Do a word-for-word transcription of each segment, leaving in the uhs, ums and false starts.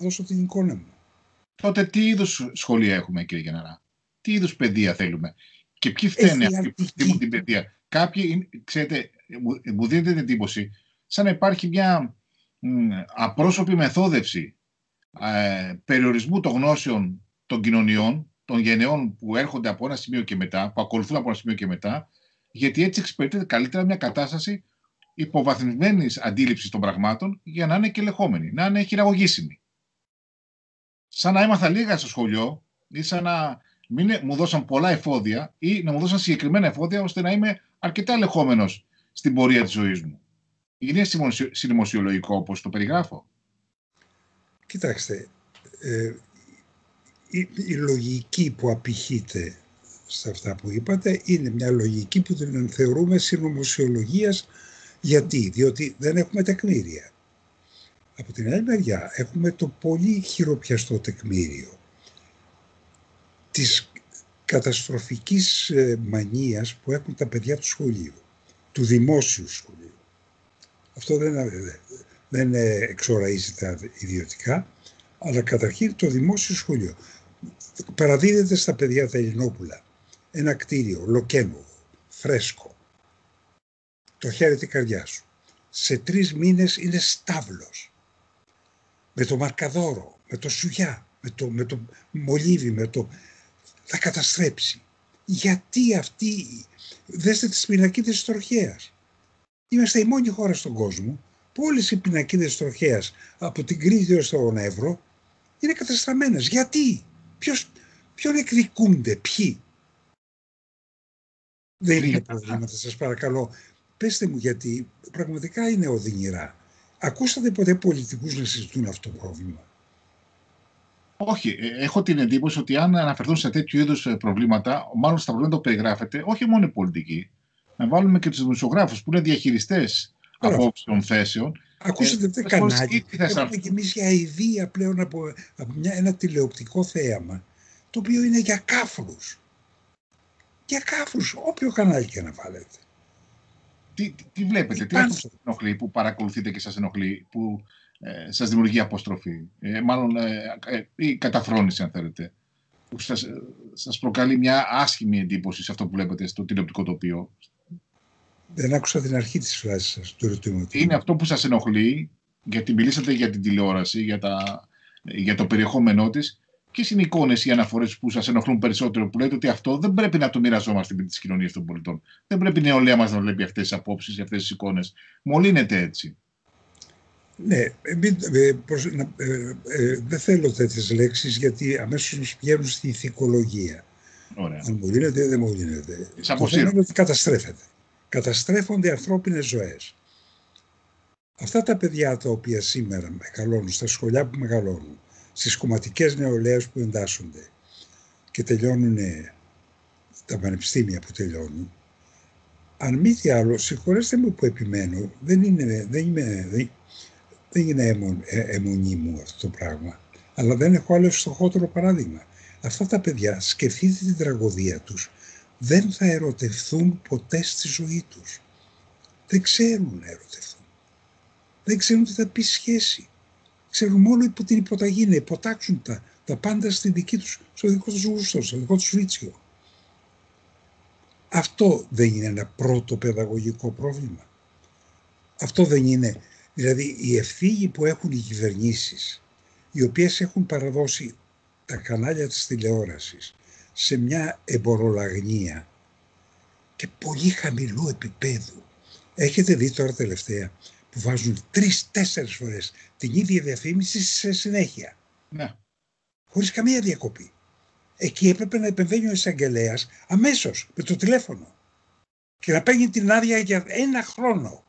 δώσω την εικόνα μου. Τότε τι είδους σχολεία έχουμε, κύριε Γενναρά? Τι είδους παιδεία θέλουμε? Και ποιοι φταίνε αυτοί που φτύμουν την παιδεία? Κάποιοι, ξέρετε, μου, μου δίνετε την εντύπωση σαν να υπάρχει μια μ, απρόσωπη μεθόδευση ε, περιορισμού των γνώσεων των κοινωνιών, των γενεών που έρχονται από ένα σημείο και μετά, που ακολουθούν από ένα σημείο και μετά, γιατί έτσι εξυπηρετείται καλύτερα μια κατάσταση υποβαθμισμένης αντίληψης των πραγμάτων για να είναι και ελεγχόμενη, να είναι χειραγωγήσιμη. Σαν να έμαθα λίγα στο σχολείο ή σαν να μην μου δώσαν πολλά εφόδια ή να μου δώσαν συγκεκριμένα εφόδια ώστε να είμαι αρκετά ελεγχόμενος στην πορεία της ζωής μου. Είναι συνωμοσιολογικό όπως το περιγράφω? Κοιτάξτε, ε, η, η λογική που απηχείται σε αυτά που είπατε είναι μια λογική που την θεωρούμε συνωμοσιολογίας. Γιατί? Διότι δεν έχουμε τεκμήρια. Από την άλλη μεριά έχουμε το πολύ χειροπιαστό τεκμήριο της καταστροφικής μανίας που έχουν τα παιδιά του σχολείου, του δημόσιου σχολείου. Αυτό δεν, δεν εξοραίζει τα ιδιωτικά, αλλά καταρχήν το δημόσιο σχολείο. Παραδίδεται στα παιδιά τα Ελληνόπουλα ένα κτίριο λοκένουργο, φρέσκο. Το χαίρεται η καρδιά σου. Σε τρεις μήνες είναι στάβλος. Με το μαρκαδόρο, με το σουγιά, με το, με το μολύβι, με το... θα καταστρέψει. Γιατί αυτή... Δέστε τις πινακίδες της τροχέας. Είμαστε η μόνη χώρα στον κόσμο που όλες οι πινακίδες της τροχέας από την Κρήτη έως τον Εύρο είναι καταστραμμένες. Γιατί? Ποιος, ποιον εκδικούνται, ποιοι? Δεν είναι προβλήματα, σας παρακαλώ. Πέστε μου, γιατί πραγματικά είναι οδυνηρά. Ακούσατε ποτέ πολιτικούς να συζητούν αυτό το πρόβλημα? Όχι. Έχω την εντύπωση ότι αν αναφερθούν σε τέτοιου είδους προβλήματα, μάλλον στα προβλήματα που περιγράφεται, όχι μόνο οι πολιτικοί, να βάλουμε και τους δημοσιογράφους που είναι διαχειριστές απόψεων, θέσεων. Ακούσατε τι κανάλι? Έχουμε κι εμείς για αηδία πλέον από, από μια, ένα τηλεοπτικό θέαμα, το οποίο είναι για κάφρους. Για κάφρους, όποιο κανάλι και να βάλετε. Τι, τι, τι βλέπετε, τι αυτό σας ενοχλεί, που παρακολουθείτε και σας ενοχλεί, που ε, σας δημιουργεί αποστροφή, ε, μάλλον ε, ε, ή καταφρόνηση αν θέλετε, που σας, ε, σας προκαλεί μια άσχημη εντύπωση σε αυτό που βλέπετε στο τηλεοπτικό τοπίο? Δεν άκουσα την αρχή της φράσης σας, του ερωτήματος. Είναι αυτό που σας ενοχλεί, γιατί μιλήσατε για την τηλεόραση, για, τα, για το περιεχόμενό της. Ποιες είναι οι εικόνες ή αναφορές που σας ενοχλούν περισσότερο, που λέτε ότι αυτό δεν πρέπει να το μοιραζόμαστε με τις κοινωνίες των πολιτών? Δεν πρέπει η νεολαία μας να βλέπει αυτές τις απόψεις, αυτές τις εικόνες? Μολύνεται έτσι. Ναι, ε, προς, ε, ε, ε, δεν θέλω τέτοιες λέξεις, γιατί αμέσως μας πηγαίνουν στη ηθικολογία. Ωραία. Αν μολύνεται ή δεν μολύνεται. Το θέμα είναι ότι καταστρέφεται. Καταστρέφονται ανθρώπινες ζωές. Αυτά τα παιδιά τα οποία σήμερα μεγαλώνουν, στα σχολιά που μεγαλώνουν, στις κομματικές νεολαίες που εντάσσονται και τελειώνουν τα πανεπιστήμια που τελειώνουν, αν μη τι άλλο, συγχωρέστε μου που επιμένω, δεν είναι, δεν είμαι, δεν, δεν είναι αιμο, ε, αιμονή μου αυτό το πράγμα, αλλά δεν έχω άλλο φτωχότερο παράδειγμα. Αυτά τα παιδιά, σκεφτείτε την τραγωδία τους, δεν θα ερωτευθούν ποτέ στη ζωή τους. Δεν ξέρουν να ερωτευθούν. Δεν ξέρουν τι θα πει σχέση. Ξέρουν μόνο υπό την υποταγή, να υποτάξουν τα, τα πάντα στη δική τους, στο δικό τους γούστο, στο δικό τους ρίτσιο. Αυτό δεν είναι ένα πρώτο παιδαγωγικό πρόβλημα? Αυτό δεν είναι, δηλαδή η ευθύνη που έχουν οι κυβερνήσεις, οι οποίες έχουν παραδώσει τα κανάλια της τηλεόρασης σε μια εμπορολαγνία και πολύ χαμηλού επίπεδου. Έχετε δει τώρα τελευταία που βάζουν τρεις-τέσσερις φορές την ίδια διαφήμιση σε συνέχεια. Ναι. Χωρίς καμία διακοπή. Εκεί έπρεπε να επεμβαίνει ο εισαγγελέας αμέσως με το τηλέφωνο και να παίρνει την άδεια για ένα χρόνο.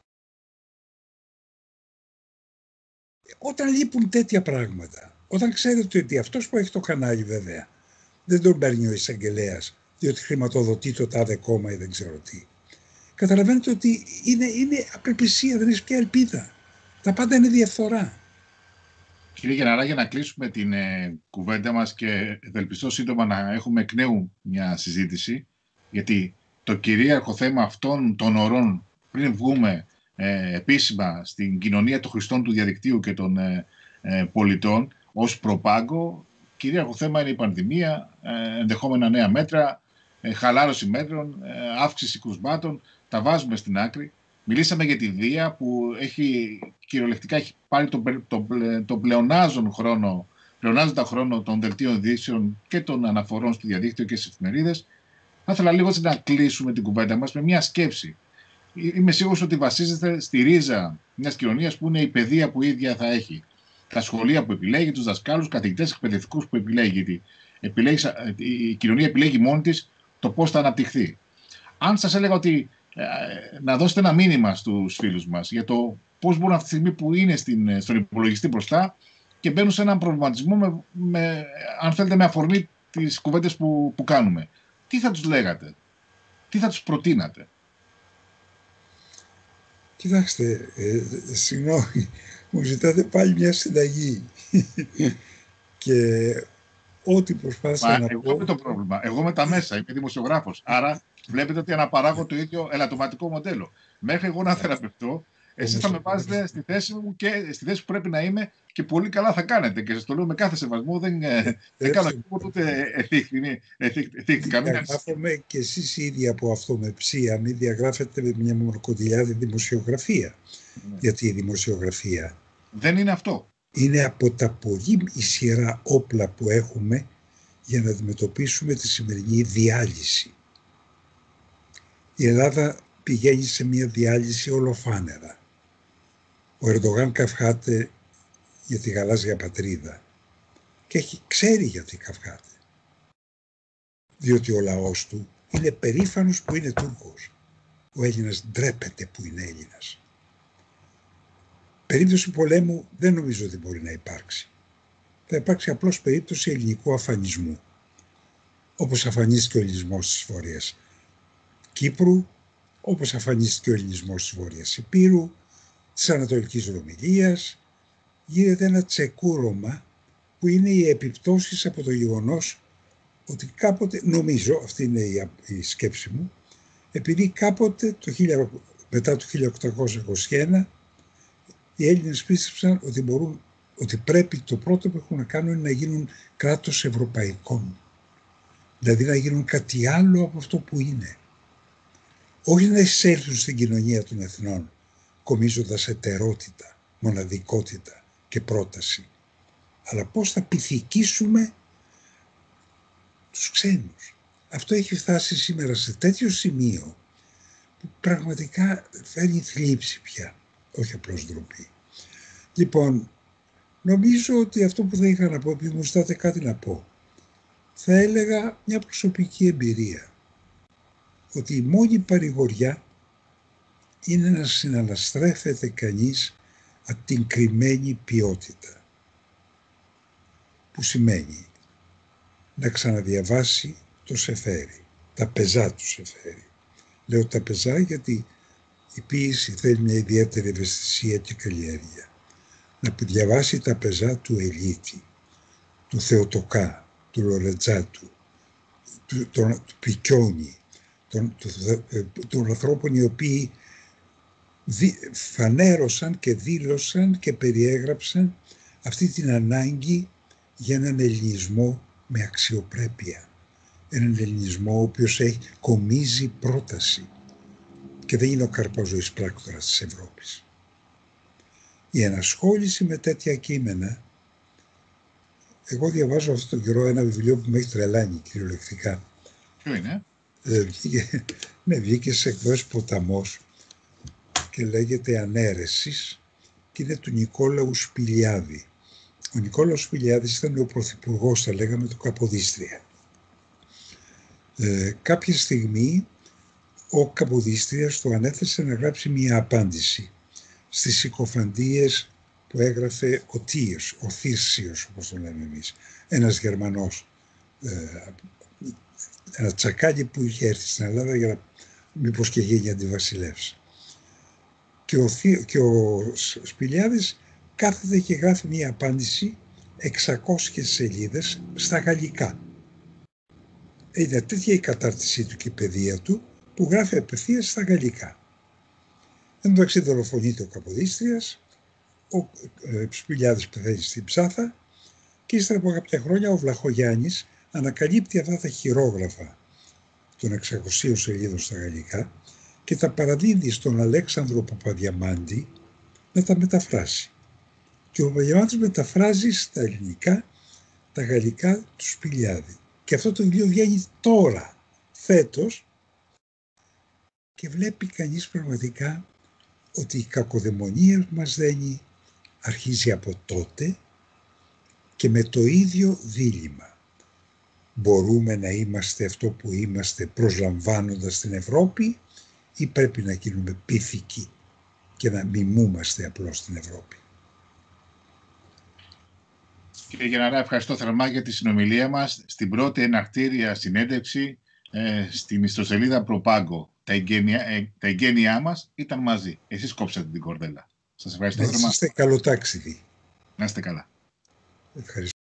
Όταν λείπουν τέτοια πράγματα, όταν ξέρετε ότι αυτός που έχει το κανάλι βέβαια δεν τον παίρνει ο εισαγγελέας διότι χρηματοδοτεί το τάδε κόμμα ή δεν ξέρω τι, καταλαβαίνετε ότι είναι, είναι απελπισία, δεν έχει πια ελπίδα. Τα πάντα είναι διαφθορά. Κύριε Γενναρά, για να κλείσουμε την ε, κουβέντα μας και ευελπιστώ σύντομα να έχουμε εκ νέου μια συζήτηση, γιατί το κυρίαρχο θέμα αυτών των ωρών, πριν βγούμε ε, επίσημα στην κοινωνία των χρηστών του διαδικτύου και των, ε, ε, πολιτών ως προπάγκο. Κυρίαρχο θέμα είναι η πανδημία, ε, ενδεχόμενα νέα μέτρα, ε, χαλάρωση μέτρων, ε, αύξηση κρουσμάτων. Τα βάζουμε στην άκρη. Μιλήσαμε για τη βία που έχει, κυριολεκτικά έχει πάρει τον το, το, το πλεονάζον χρόνο, πλεονάζοντα χρόνο των δελτίων ειδήσεων και των αναφορών στο διαδίκτυο και στις εφημερίδες. Θα ήθελα λίγο να κλείσουμε την κουβέντα μας με μια σκέψη. Είμαι σίγουρος ότι βασίζεται στη ρίζα μιας κοινωνίας που είναι η παιδεία που η ίδια θα έχει. Τα σχολεία που επιλέγει, τους δασκάλους, καθηγητές, εκπαιδευτικούς που επιλέγει. Επιλέγει, η κοινωνία επιλέγει μόνη της το πώς θα αναπτυχθεί. Αν σας έλεγα ότι ε, να δώσετε ένα μήνυμα στους φίλους μας για το πώς μπορούν αυτή τη στιγμή που είναι στην, στον υπολογιστή μπροστά και μπαίνουν σε έναν προβληματισμό, με, με, αν θέλετε, με αφορμή τις κουβέντες που, που κάνουμε. Τι θα τους λέγατε, τι θα τους προτείνατε? Κοιτάξτε, ε, συγγνώμη, μου ζητάτε πάλι μια συνταγή και ό,τι προσπάθησα Μα να εγώ πω... με το πρόβλημα, εγώ με τα μέσα, είμαι δημοσιογράφος, άρα βλέπετε ότι αναπαράγω το ίδιο ελαττωματικό μοντέλο. Μέχρι εγώ να θεραπευτώ, εσείς θα με βάζετε στη θέση μου και στη θέση που πρέπει να είμαι και πολύ καλά θα κάνετε. Και σας το λέω με κάθε σεβασμό, δεν, δεν κάνω τίποτα ούτε εθίχθηκα. Διαγράφομαι και εσείς ήδη από αυτομεψία, μην διαγράφετε με μια μονοκοντιλιάδη δημοσιογραφία. Ναι. Γιατί η δημοσιογραφία δεν είναι αυτό. Είναι από τα πολύ ισχυρά όπλα που έχουμε για να αντιμετωπίσουμε τη σημερινή διάλυση. Η Ελλάδα πηγαίνει σε μια διάλυση ολοφάνερα. Ο Ερντογάν καυχάται για τη γαλάζια πατρίδα και έχει, ξέρει γιατί καυχάται. Διότι ο λαός του είναι περήφανος που είναι Τούρκος. Ο Έλληνας ντρέπεται που είναι Έλληνας. Περίπτωση πολέμου δεν νομίζω ότι μπορεί να υπάρξει. Θα υπάρξει απλώς περίπτωση ελληνικού αφανισμού. Όπως αφανίστηκε ο ελληνισμός της Βόρειας Κύπρου, όπως αφανίστηκε ο ελληνισμός της Βόρειας Ηπείρου, της Ανατολικής Ρωμυλίας. Γίνεται ένα τσεκούρωμα που είναι οι επιπτώσεις από το γεγονός ότι κάποτε, νομίζω, αυτή είναι η, η σκέψη μου, επειδή κάποτε το, μετά το χίλια οκτακόσια είκοσι ένα οι Έλληνες πίστεψαν ότι, μπορούν, ότι πρέπει το πρώτο που έχουν να κάνουν είναι να γίνουν κράτος ευρωπαϊκών. Δηλαδή να γίνουν κάτι άλλο από αυτό που είναι. Όχι να εισέλθουν στην κοινωνία των εθνών, κομίζοντας ετερότητα, μοναδικότητα και πρόταση. Αλλά πώς θα πειθηκίσουμε τους ξένους. Αυτό έχει φτάσει σήμερα σε τέτοιο σημείο που πραγματικά φέρνει θλίψη πια. Όχι απλώς ντροπή. Λοιπόν, νομίζω ότι αυτό που θα είχα να πω, επειδή μου ζητάτε κάτι να πω, θα έλεγα μια προσωπική εμπειρία. Ότι η μόνη παρηγοριά είναι να συναναστρέφεται κανείς από την κρυμμένη ποιότητα. Που σημαίνει να ξαναδιαβάσει το Σεφέρι, τα πεζά του Σεφέρι. Λέω τα πεζά γιατί η ποίηση θέλει μια ιδιαίτερη ευαισθησία και καλλιέργεια. Να διαβάσει τα πεζά του Ελίτη, του Θεοτοκά, του Λορετζάτου, του, του, του Πικιόνι, των, του, των ανθρώπων οι οποίοι δι, φανέρωσαν και δήλωσαν και περιέγραψαν αυτή την ανάγκη για έναν ελληνισμό με αξιοπρέπεια. Έναν ελληνισμό ο οποίος έχει, κομίζει πρόταση και δεν είναι ο καρπαζοής πράκτορας της Ευρώπης. Η ενασχόληση με τέτοια κείμενα, εγώ διαβάζω αυτόν τον καιρό ένα βιβλίο που με έχει τρελάνει κυριολεκτικά. Ποιο είναι? Ε, βγήκε, ναι, βγήκε σε εκδόσεις Ποταμός και λέγεται Ανέρεσης και είναι του Νικόλαου Σπηλιάδη. Ο Νικόλαος Σπηλιάδης ήταν ο πρωθυπουργός, θα λέγαμε, του Καποδίστρια. Ε, κάποια στιγμή ο Καποδίστριας του ανέθεσε να γράψει μία απάντηση στις συκοφαντίες που έγραφε ο Θείος, ο Θήρσιος, όπως τον λέμε εμείς, ένας Γερμανός, ε, ένα τσακάλι που είχε έρθει στην Ελλάδα για να μήπως και γίνει αντιβασιλεύς. Και ο, και ο Σπηλιάδης κάθεται και γράφει μία απάντηση εξακόσιες σελίδες στα γαλλικά. Είναι τέτοια η κατάρτισή του και η παιδεία του που γράφει απευθείας στα γαλλικά. Εν τω μεταξύ δολοφονείται ο Καποδίστριας ο ε, Σπηλιάδης πεθαίνει στην Ψάθα και ύστερα από κάποια χρόνια ο Βλαχογιάννης ανακαλύπτει αυτά τα χειρόγραφα των εξακοσίων σελίδων στα γαλλικά και τα παραδίδει στον Αλέξανδρο Παπαδιαμάντη να τα μεταφράσει. Και ο Παπαδιαμάντης μεταφράζει στα ελληνικά τα γαλλικά του Σπηλιάδη. Και αυτό το βιβλίο βγαίνει τώρα, φέτος, και βλέπει κανείς πραγματικά ότι η κακοδαιμονία που μας δένει αρχίζει από τότε και με το ίδιο δίλημμα. Μπορούμε να είμαστε αυτό που είμαστε προσλαμβάνοντας την Ευρώπη ή πρέπει να γίνουμε πειθικοί και να μιμούμαστε απλώς την Ευρώπη. Κύριε Γεναρά, ευχαριστώ θερμά για τη συνομιλία μας. Στην πρώτη εναρκτήρια συνέντευξη ε, στην ιστοσελίδα Προπάγκο. Τα εγγένειά, ε, τα εγγένειά μας ήταν μαζί. Εσείς κόψατε την κορδέλα. Σας ευχαριστώ θερμά. Να είστε καλοτάξιδοι. Να είστε καλά. Ευχαριστώ.